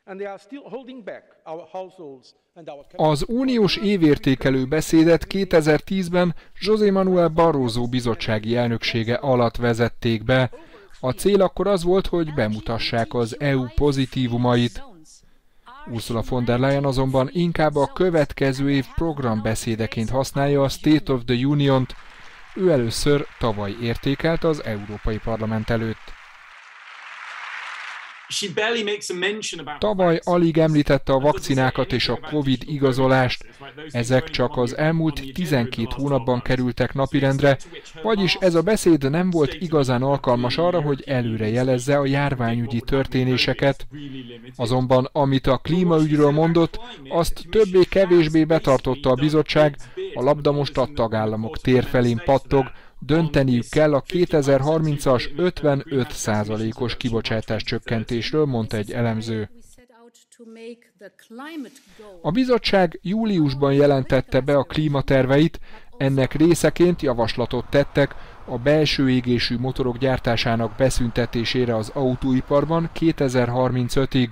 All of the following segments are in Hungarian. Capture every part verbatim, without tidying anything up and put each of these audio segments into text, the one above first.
Az uniós évértékelő beszédet kétezer-tízben José Manuel Barroso bizottsági elnöksége alatt vezették be. A cél akkor az volt, hogy bemutassák az é u pozitívumait. Ursula von der Leyen azonban inkább a következő év programbeszédeként használja a State of the Union-t. Ő először tavaly értékelt az Európai Parlament előtt. Tavaly alig említette a vakcinákat és a Covid igazolást, ezek csak az elmúlt tizenkét hónapban kerültek napirendre, vagyis ez a beszéd nem volt igazán alkalmas arra, hogy előre jelezze a járványügyi történéseket. Azonban amit a klímaügyről mondott, azt többé-kevésbé betartotta a bizottság, a labda most a tagállamok térfelén pattog, dönteniük kell a kétezer-harmincas ötvenöt százalékos kibocsátás csökkentésről, mondta egy elemző. A bizottság júliusban jelentette be a klímaterveit, ennek részeként javaslatot tettek a belső égésű motorok gyártásának beszüntetésére az autóiparban kétezer-harmincötig.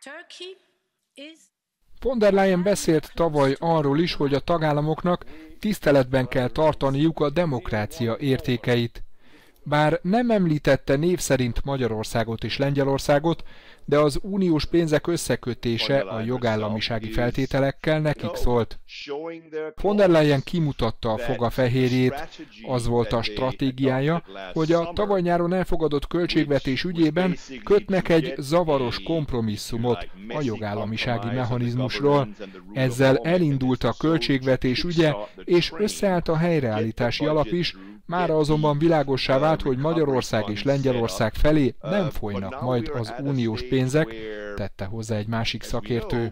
Von der Leyen beszélt tavaly arról is, hogy a tagállamoknak tiszteletben kell tartaniuk a demokrácia értékeit. Bár nem említette név szerint Magyarországot és Lengyelországot, de az uniós pénzek összekötése a jogállamisági feltételekkel nekik szólt. Von der Leyen kimutatta a fogafehérjét, az volt a stratégiája, hogy a tavaly nyáron elfogadott költségvetés ügyében kötnek egy zavaros kompromisszumot a jogállamisági mechanizmusról. Ezzel elindult a költségvetés ügye, és összeállt a helyreállítási alap is, mára azonban világossá vált, hogy Magyarország és Lengyelország felé nem folynak majd az uniós pénzek, tette hozzá egy másik szakértő.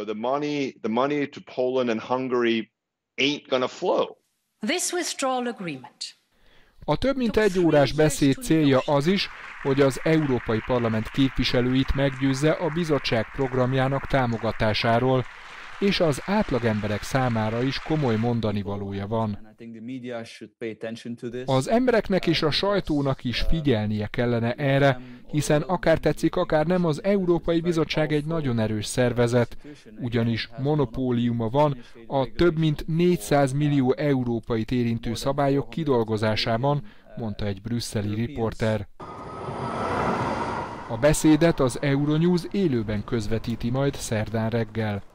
A több mint egy órás beszéd célja az is, hogy az Európai Parlament képviselőit meggyőzze a bizottság programjának támogatásáról, és az átlagemberek számára is komoly mondanivalója van. Az embereknek és a sajtónak is figyelnie kellene erre, hiszen akár tetszik, akár nem, az Európai Bizottság egy nagyon erős szervezet, ugyanis monopóliuma van a több mint négyszáz millió európait érintő szabályok kidolgozásában, mondta egy brüsszeli riporter. A beszédet az Euronews élőben közvetíti majd szerdán reggel.